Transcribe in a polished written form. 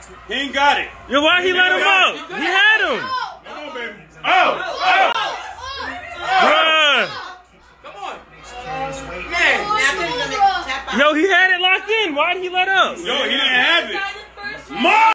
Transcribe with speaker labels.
Speaker 1: He ain't got it.
Speaker 2: Yo, why he let him up? He had him.
Speaker 1: Come on, baby. Oh!
Speaker 2: Bruh.
Speaker 3: Come on. Man.
Speaker 2: Yo, he had it locked in. Why'd he let up?
Speaker 1: Yo, he didn't have it. Mom!